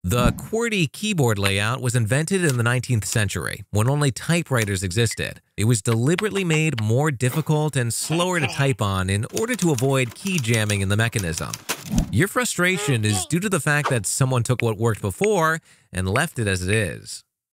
The Qwerty keyboard layout was invented in the 19th century when only typewriters existed. It was deliberately made more difficult and slower to type on in order to avoid key jamming in the mechanism. Your frustration is due to the fact that someone took what worked before and left it as it is.